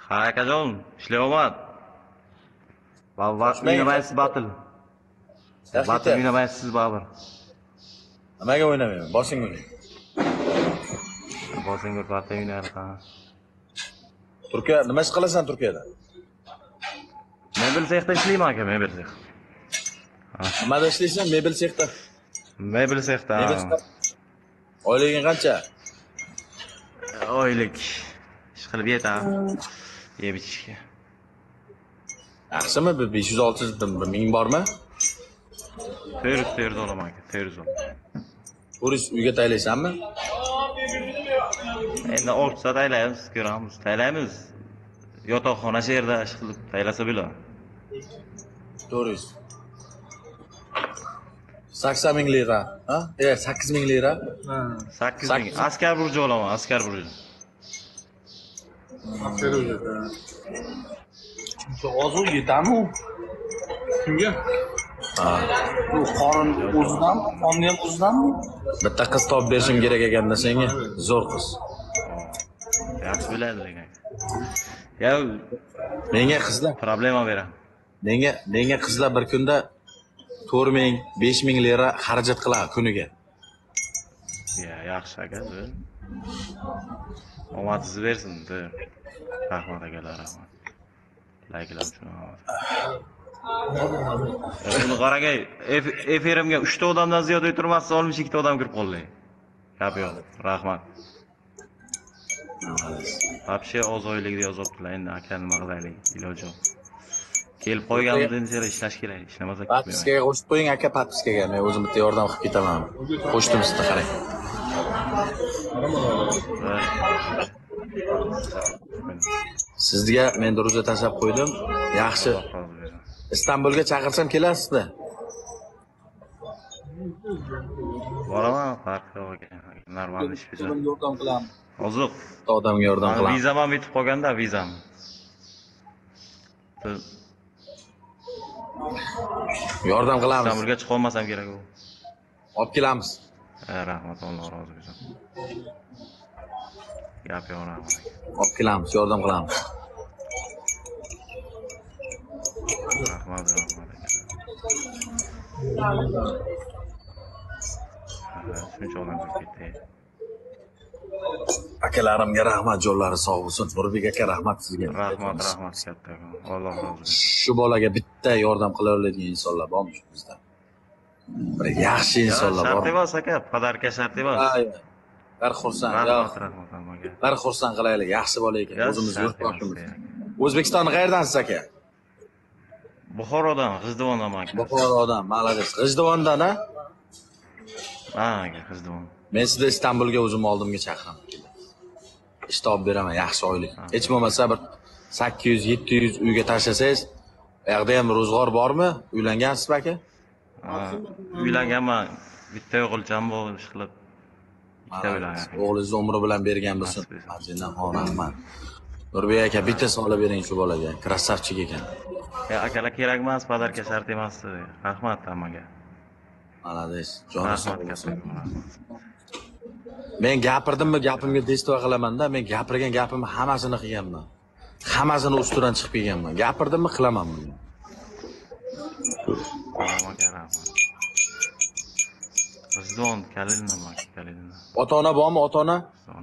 Ha akajon, ishlayapman. Vaqt o'ynamaysiz batil. Batil o'ynamaysiz baribir. Nimaga o'ynamayman? Bosing o'ynang. Bosing batil o'ynar ha. Turkiya nima ish qilasan Turkiyada? Mebel sexda ishlayman aka, mebel sex. Nimada ishlaysan? Mebel sexda. Mebel sexda. Oyliging qancha? Oylik ish qilib yetadi. Yeb ichishga. Yaxshimi? 500-600 ming bormi? 400 olaman aka, 400 olaman. O'ris uyga taylaysanmi? Endi ortsa taylaymiz, ko'ramiz, taylaymiz. Yotoqxona shu yerda ish qilib taylasa bo'ladi. 400. 80 ming lira, ha? 8 ming lira. 8 ming. Askar burji olaman, askar burji. Askar burji. Ozuq yetami u? Kimga? Bu qorin o'zidan, qonni ham o'zidanmi? Bitta qiz topib berishim kerak ekanda senga. Zo'r qiz. Yaxshi bo'ladi degan. Ya, menga qizlar problema beraman. Menga qizlar bir kunda 4 ming, 5 ming lira xarajat qiladi kuniga. Ya, yaxshi aka, zo'r. Omadingiz bersin, zo'r. Rahmat akalar, rahmat. Layklar uchun rahmat. Buni qaragay, efirimga 3 ta odamdan ziyod o'tirmasa, 62 ta odam kirib qoldi. Gap yo'q. Rahmat. Вообще oz oylikda yozibdilar. Endi aka nima qilaylik, iloji yo'q. Kelib qo'yganimizda ishlash kerak, ishlamasa ketmaydi. Patpiskaga qo'shib qo'ying aka, patpiskaga. Men o'zim bitta yordam qilib ketaman. Qo'shdim sizga, qarang. Sizga men ro'za tashlab qo'ydim. Yaxshi. Istanbulga chaqirsam kelasizmi? Boraman, farq yo'q aka. Normal ish bizda. Yordam qilaman. Oziq. Odamga yordam qilaman. Vizam ham yetib qolganda, vizam. Yordam qilamiz. Istanbulga chiqib olmasam kerak u. Olib kelamiz. Rahmat, Alloh rozi bo'lsin. Gap yo'q, rahmat. Olib kelamiz, yordam qilamiz. Rahmat, rahmat. Shuncha odam ketdi. Akalarimga rahmat, jo'llari sog' bo'lsin. Nurbek aka, rahmat sizga. Rahmat, rahmat katta. Alloh rozi bo'lsin. Shu bolaga bitta yordam qila oladigan insonlar bormi bizda? Bir yaxshi insonlar bormi? Shart emas aka, podarka shart emas. Bir xursand. Rahmat, rahmat amaga. Bir xursand qilaylik, yaxshi bola ekan. O'zimiz yurtboshimiz. O'zbekistonni qayerdansiz aka? Buxorodan, G'ijduvondan aka. Buxorodan, malades. G'ijduvondan, ha? Ha, aka, G'ijduvon. Men sizni Istanbulga o'zim oldimga chaqiraman. Ish topib beraman, yaxshi oylik. Hech bo'lmasa bir 800-700 uyga tashlasangiz, u yerda ham ro'zg'or bormi? Uylangansizmi aka? Ha, uylanganman. Bitta o'g'ilcham bor, ish qilib. Bitta uylangan. O'g'lingizni umri bilan bergan bo'lsin. Ajindan rahmat. Nurbek aka, bitta solib bering shu bolaga. Krasavchik ekan. Akalar kerak emas, podarka shart emas. Rahmat amaga. Malades. Joni sog' bo'lsin. Men gapirdimmi, gapimga testo qilaman-da. Men gapirgan gapimni hammasini qilganman. Hammasini ustidan chiqib kelganman. Gapirdimmi, qilaman buni. Rahmat. G'ijduvon, Kalilnoma, Kalilnoma. Ota-ona bormi, ota-ona?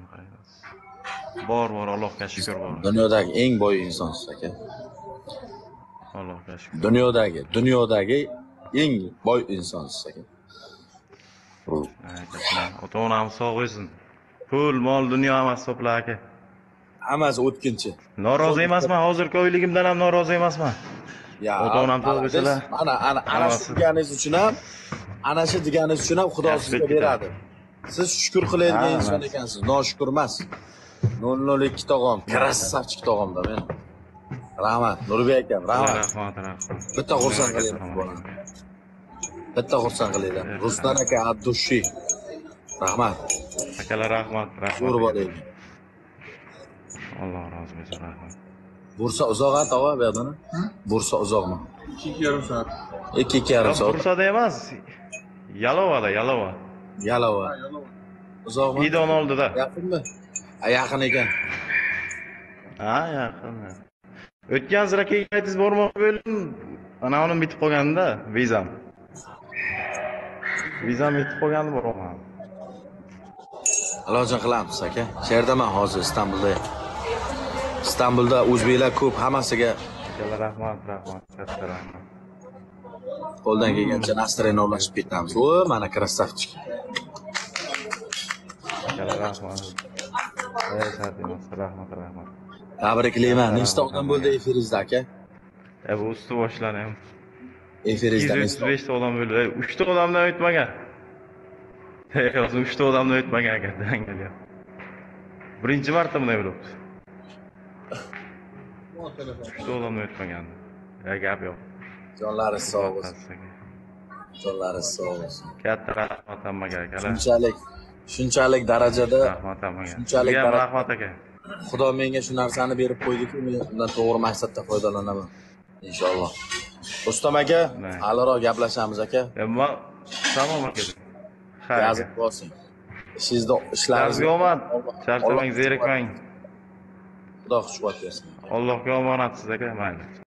Bor, Allohga shukr bor. Dunyodagi eng boy insonsiz aka. Allohga shukr. Dunyodagi eng boy insonsiz aka. Ota-onam sog' bo'lsin. Pul, mol, dunyo hammasi to'pla aka. Hammasi o'tkinchi. Norozi emasman, hozirgi oyligimdan ham norozi emasman. Ya, ota-onam to'g'ri bo'lsalar. Ana shu deganingiz uchun ham, ana shu deganingiz uchun ham Xudo sizga beradi. Siz shukr qiladigan inson ekansiz, noshukur emas. 002 tog'am, krasavchik tog'amda men. Rahmat, Nurbek akam, rahmat. Bitta xursand qilyapman bolani. Bitta xursand qilaylik. Ruslan aka Abdushi. Rahmat. Akalar rahmat. Zo'r bo'ling. Alloh rozi bo'lsin, rahmat. Bursa uzoq-a tog'a bu yerdan? Bursa uzoqmi? 2,5 soat. 2,5 soat. Bursada emas. Yalovada. Uzoqmi? Idon oldida. Yaqinmi? Yaqin ekan. Ha, yaqin. O'tgan sira keyingiz bormoqchi bo'ldim. Ana unim bitib qolganda, vizam. Vizam bitib qolgandi boraman. Ilojini qilamiz aka. Sherdaman hozir Istanbulda. Istanbulda o'zbeklar ko'p, hammasiga Rahmat, katta rahmat. qo'ldan kelgancha настроение o'rnashib ketamiz. O, mana krassavchik. Rahmat. Rahmat. Tabriklayman. Nechta odam bo'ldi efiringizda aka? Bu usti boshlanayim. Efiringizda 235 ta odam bo'ldi. 3 ta odamdan o'tmagan. Hozir 3 ta odamdan o'tmagan ekan, dangaliyor. Birinchi marta bunday bo'libdi. 3 ta odamdan o'tmagan. Gap yo'q. Jonlari sog' bo'lsin. Jonlari sog' bo'lsin. Katta rahmat hammaga aka. Shunchalik darajada, Rahmat hammaga. shunchalik Sizga ham darajada rahmat aka. Xudo menga shu narsani berib qo'ydiki, men undan to'g'ri maqsadda foydalanaman. Inshaalloh. Rustam aka, haliroq gaplashamiz aka. Men tamom aka. Yozib qo'ying. Ishingizda ishlaringiz omad. Charchamang, zerikmang. Xudo xushbat bersin. Allohga omonatsiz aka, mayli.